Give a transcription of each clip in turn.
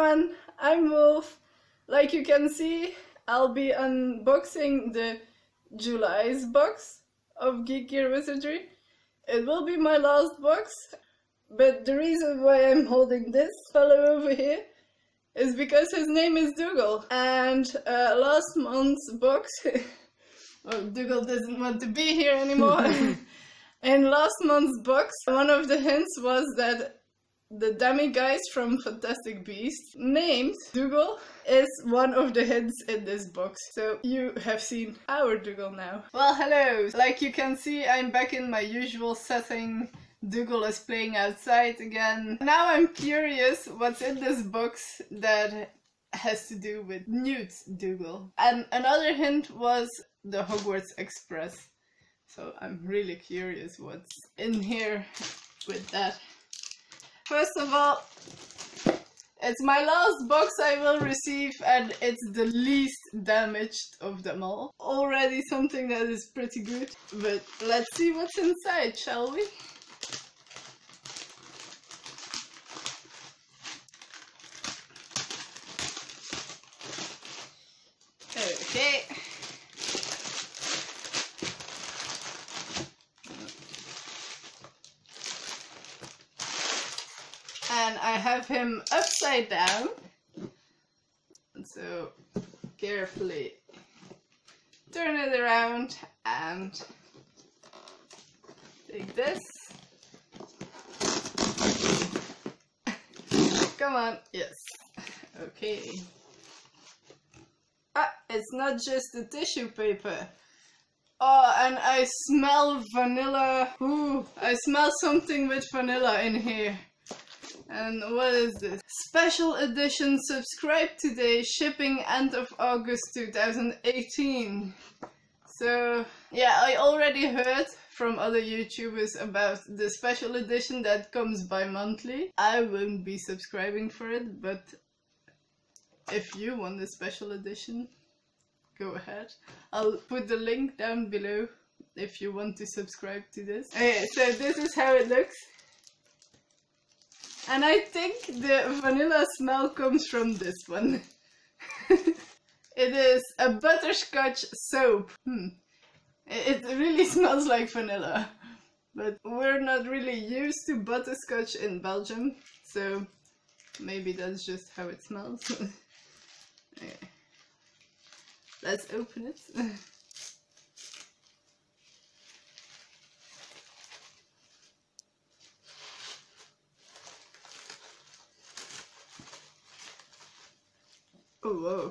everyone, I'm Wolf. Like you can see, I'll be unboxing the July's box of Geek Gear Wizardry. It will be my last box, but the reason why I'm holding this fellow over here is because his name is Dougal. And last month's box, well, Dougal doesn't want to be here anymore. In last month's box, one of the hints was that the dummy guys from Fantastic Beasts, named Dougal, is one of the hints in this box. So you have seen our Dougal now. Well, hello! Like you can see, I'm back in my usual setting. Dougal is playing outside again. Now I'm curious what's in this box that has to do with Newt Dougal. And another hint was the Hogwarts Express. So I'm really curious what's in here with that. First of all, it's my last box I will receive and it's the least damaged of them all. Already something that is pretty good, but let's see what's inside, shall we? Okay. And I have him upside down, so carefully turn it around and take this. Come on, yes, okay. Ah, it's not just the tissue paper. Oh, and I smell vanilla. Ooh, I smell something with vanilla in here. And what is this? Special edition, subscribe today, shipping end of August 2018. So, yeah, I already heard from other YouTubers about the special edition that comes bi-monthly. I won't be subscribing for it, but if you want the special edition, go ahead. I'll put the link down below if you want to subscribe to this. Okay, so this is how it looks. And I think the vanilla smell comes from this one. It is a butterscotch soap. It really smells like vanilla. But we're not really used to butterscotch in Belgium, so maybe that's just how it smells. Okay. Let's open it. Oh, whoa.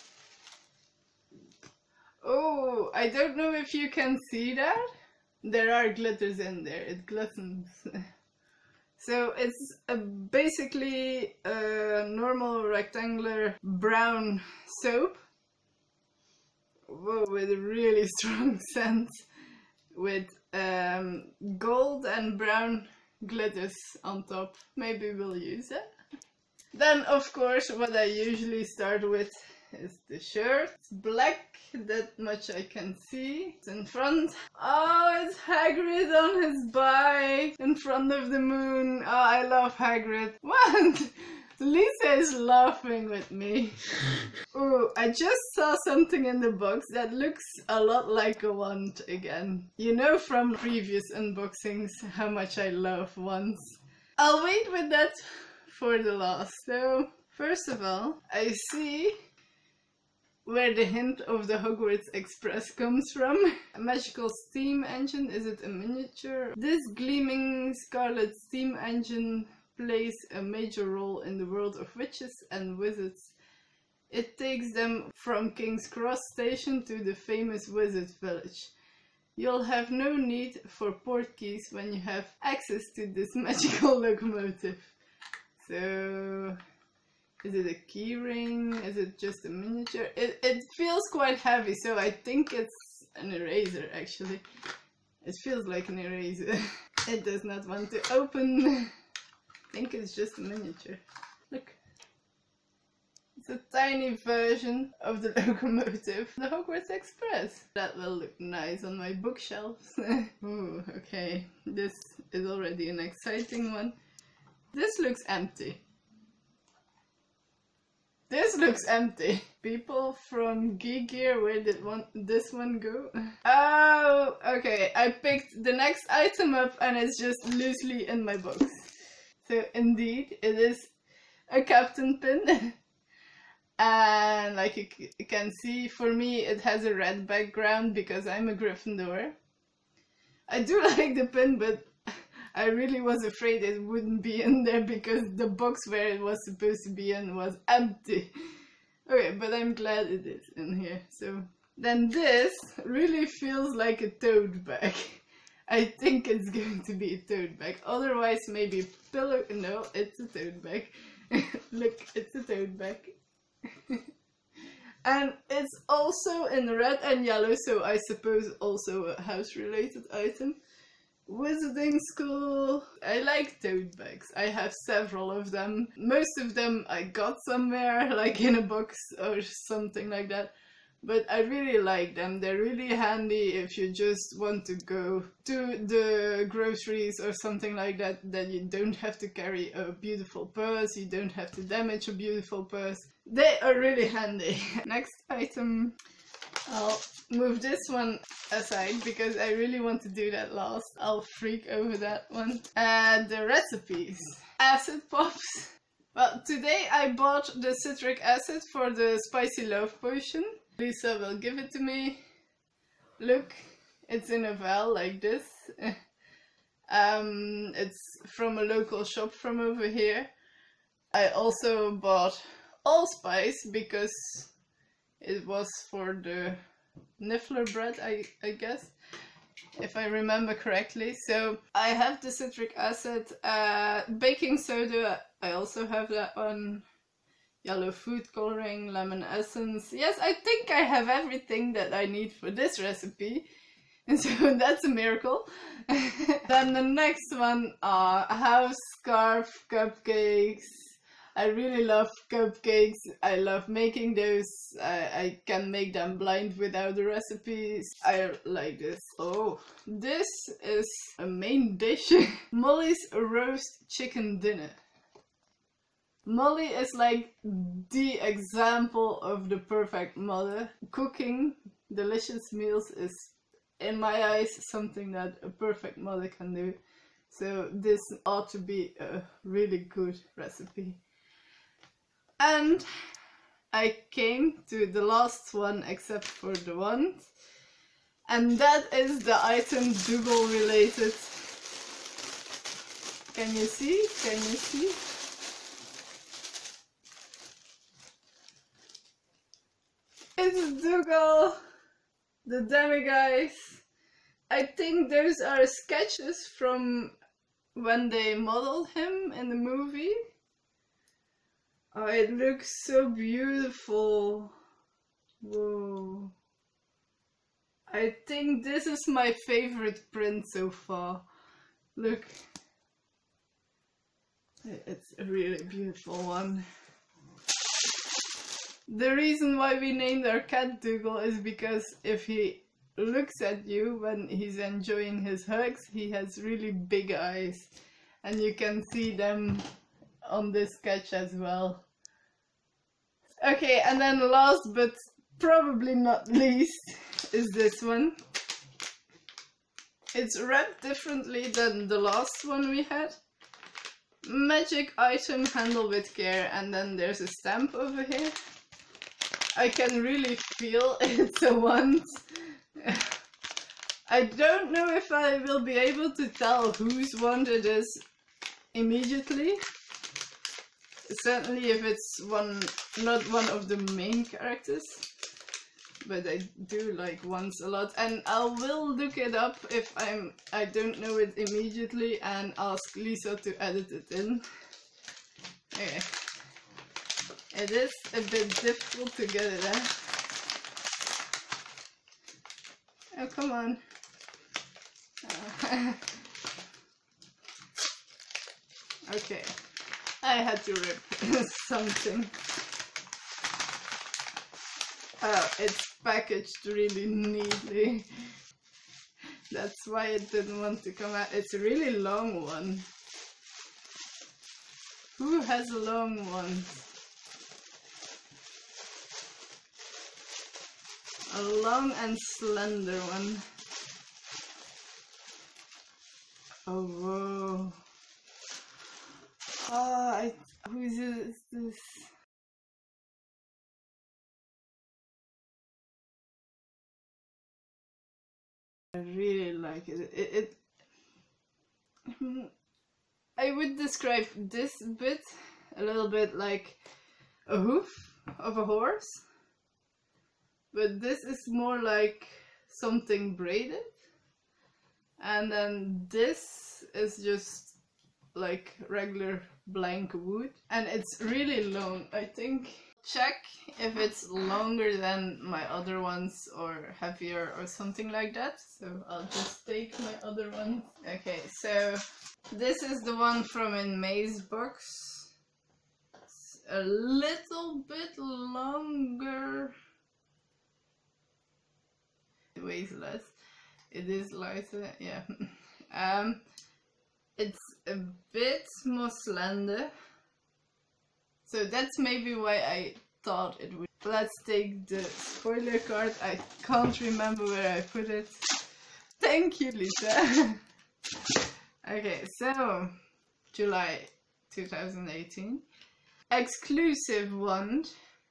Oh, I don't know if you can see that. There are glitters in there, it glistens. So it's basically a normal rectangular brown soap. Whoa, with a really strong scent. With gold and brown glitters on top. Maybe we'll use it. Then, of course, what I usually start with is the shirt. It's black, that much I can see. It's in front. Oh, it's Hagrid on his bike in front of the moon. Oh, I love Hagrid. What? Lisa is laughing with me. Oh, I just saw something in the box that looks a lot like a wand again. You know from previous unboxings how much I love wands. I'll wait with that for the last. So, first of all, I see where the hint of the Hogwarts Express comes from. A magical steam engine, is it a miniature? This gleaming scarlet steam engine plays a major role in the world of witches and wizards. It takes them from King's Cross Station to the famous Wizard Village. You'll have no need for port keys when you have access to this magical locomotive. So, is it a key ring? Is it just a miniature? It feels quite heavy, so I think it's an eraser actually. It feels like an eraser. It does not want to open. I think it's just a miniature. Look. It's a tiny version of the locomotive. The Hogwarts Express. That will look nice on my bookshelves. Ooh, okay. This is already an exciting one. This looks empty. This looks empty. People from Gear, where did this one go? Oh, okay. I picked the next item up and it's just loosely in my box. So indeed, it is a captain pin. And like you can see, for me it has a red background because I'm a Gryffindor. I do like the pin, but I really was afraid it wouldn't be in there because the box where it was supposed to be in was empty. Okay, but I'm glad it is in here. So then this really feels like a tote bag. I think it's going to be a tote bag. Otherwise maybe a pillow. No, it's a tote bag. Look, it's a tote bag. And it's also in red and yellow, so I suppose also a house related item. Wizarding school. I like tote bags. I have several of them. Most of them I got somewhere, like in a box or something like that. But I really like them. They're really handy if you just want to go to the groceries or something like that. Then you don't have to carry a beautiful purse. You don't have to damage a beautiful purse. They are really handy. Next item. I'll move this one aside because I really want to do that last. I'll freak over that one. The recipes. Acid pops. Well, today I bought the citric acid for the spicy love potion. Lisa will give it to me. Look, it's in a vial like this. It's from a local shop from over here. I also bought allspice because it was for the Niffler bread, I guess, if I remember correctly. So I have the citric acid, baking soda, I also have that one, yellow food coloring, lemon essence. Yes, I think I have everything that I need for this recipe. And so that's a miracle. Then the next one are house scarf cupcakes. I really love cupcakes. I love making those. I can make them blind without the recipes. I like this. Oh, this is a main dish. Molly's roast chicken dinner. Molly is like the example of the perfect mother. Cooking delicious meals is, in my eyes, something that a perfect mother can do. So this ought to be a really good recipe. And I came to the last one except for the wand. And that is the item Dougal related. Can you see? Can you see? It's Dougal, the Demiguise. I think those are sketches from when they modeled him in the movie. Oh, it looks so beautiful. Whoa. I think this is my favorite print so far. Look. It's a really beautiful one. The reason why we named our cat Dougal is because if he looks at you when he's enjoying his hugs, he has really big eyes. And you can see them on this sketch as well. Okay, and then last but probably not least is this one. It's wrapped differently than the last one we had. Magic item, handle with care, and then there's a stamp over here. I can really feel it's a wand. I don't know if I will be able to tell whose wand it is immediately. Certainly if it's not one of the main characters. But I do like wands a lot, and I will look it up if I don't know it immediately and ask Lisa to edit it in. Okay. It is a bit difficult to get it out. Oh, come on. Okay. I had to rip something. Oh, it's packaged really neatly. That's why it didn't want to come out. It's a really long one. Who has a long one? A long and slender one. Oh, whoa. Oh, whose is this? I really like it. I would describe this bit a little bit like a hoof of a horse, but this is more like something braided, and then this is just like regular blank wood, and it's really long. I think check if it's longer than my other ones or heavier or something like that, so I'll just take my other one. Okay, so this is the one from in May's box. It's a little bit longer. It weighs less. It is lighter, yeah. It's a bit more slender. So that's maybe why I thought it would. Let's take the spoiler card. I can't remember where I put it. Thank you, Lisa. Okay, so July 2018. Exclusive wand,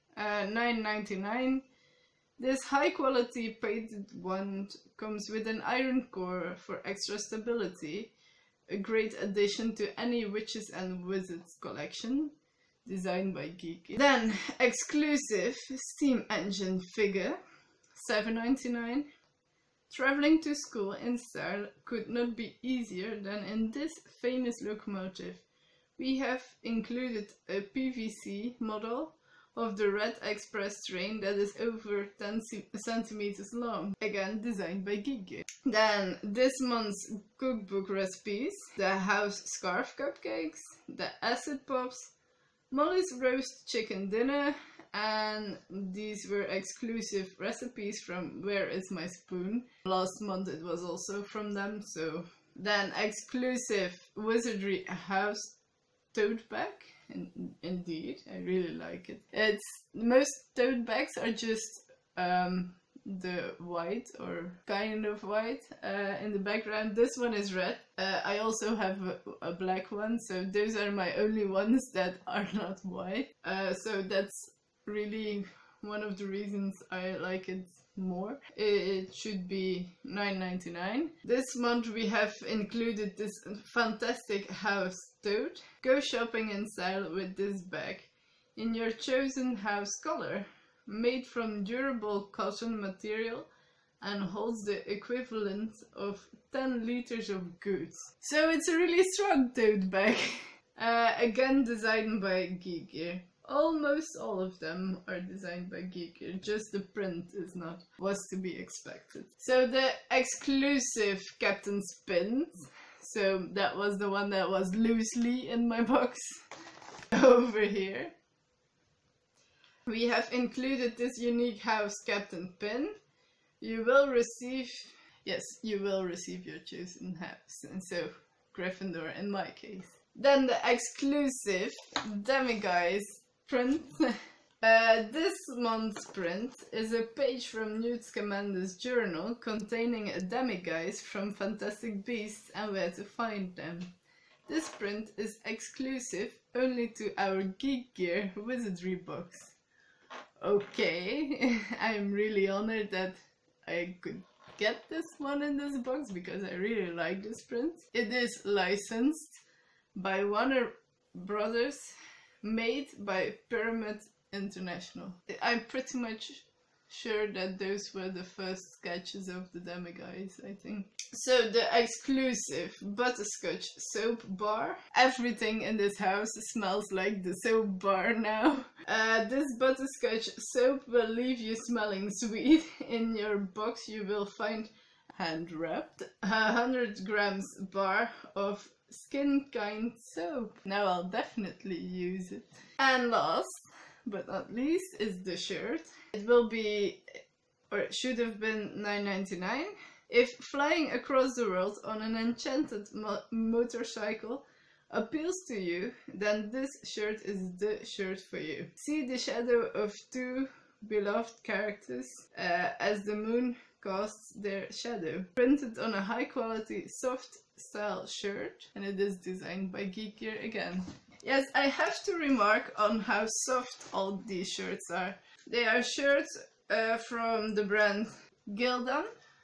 $9.99. This high quality painted wand comes with an iron core for extra stability. A great addition to any Witches and Wizards collection. Designed by Geek. Then exclusive steam engine figure, $7.99. Traveling to school in style could not be easier than in this famous locomotive. We have included a PVC model of the Red Express train that is over 10 centimeters long. Again, designed by Geek. Then this month's cookbook recipes, the house scarf cupcakes, the acid pops, Molly's roast chicken dinner, and these were exclusive recipes from Where Is My Spoon. Last month it was also from them, so. Then exclusive Wizardry House tote bag. Indeed, I really like it. Most tote bags are just the white or kind of white in the background. This one is red. I also have a black one, so those are my only ones that are not white. So that's really one of the reasons I like it more. It should be $9.99. This month we have included this fantastic house tote. Go shopping in style with this bag in your chosen house color. Made from durable cotton material and holds the equivalent of 10 liters of goods. So it's a really strong tote bag. Again designed by Geek Gear. Almost all of them are designed by Geek Gear, just the print is not, was to be expected. So the exclusive Captain's pins, so that was the one that was loosely in my box over here. We have included this unique house captain pin. You will receive, yes, you will receive your chosen house, and so Gryffindor in my case. Then the exclusive Demiguise print. This month's print is a page from Newt Scamander's journal containing a Demiguise from Fantastic Beasts and Where to Find Them. This print is exclusive only to our Geek Gear Wizardry box. Okay, I'm really honored that I could get this one in this box because I really like this print. It is licensed by Warner Brothers, made by Pyramid International. I'm pretty much sure that those were the first sketches of the Demiguise, I think. So the exclusive butterscotch soap bar. Everything in this house smells like the soap bar now. This butterscotch soap will leave you smelling sweet. In your box you will find hand wrapped 100 grams bar of Skin Kind soap. Now I'll definitely use it. And last but not least is the shirt. It will be, or it should have been, $9.99. If flying across the world on an enchanted motorcycle appeals to you, then this shirt is the shirt for you. See the shadow of two beloved characters as the moon casts their shadow. Printed on a high quality soft style shirt, and it is designed by Geek Gear again. Yes, I have to remark on how soft all these shirts are. They are shirts from the brand Gildan.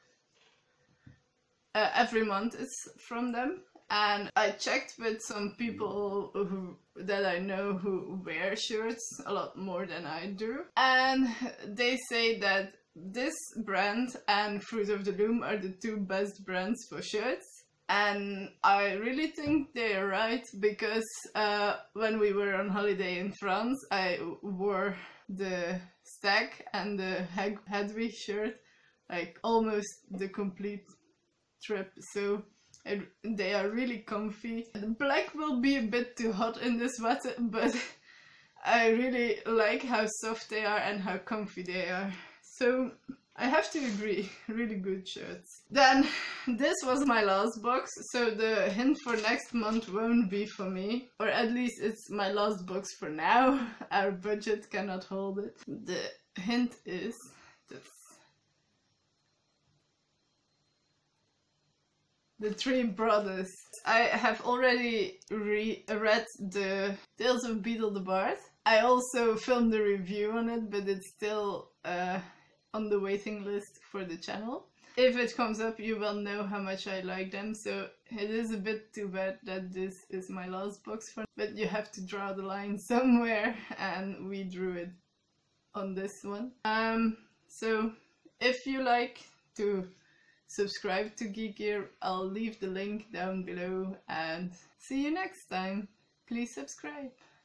Every month it's from them, and I checked with some people that I know who wear shirts a lot more than I do, and they say that this brand and Fruit of the Loom are the two best brands for shirts. And I really think they are right, because when we were on holiday in France, I wore the Stag and the Hedwig shirt, like almost the complete trip, so they are really comfy. The black will be a bit too hot in this weather, but I really like how soft they are and how comfy they are. So I have to agree, really good shirts. Then this was my last box, so the hint for next month won't be for me, or at least it's my last box for now. Our budget cannot hold it. The hint is this. The Three Brothers. I have already read the Tales of Beetle the Bard. I also filmed a review on it, but it's still on the waiting list for the channel. If it comes up, you will know how much I like them, so it is a bit too bad that this is my last box for, but you have to draw the line somewhere, and we drew it on this one. So if you like to subscribe to Geek Gear, I'll leave the link down below, and see you next time. Please subscribe.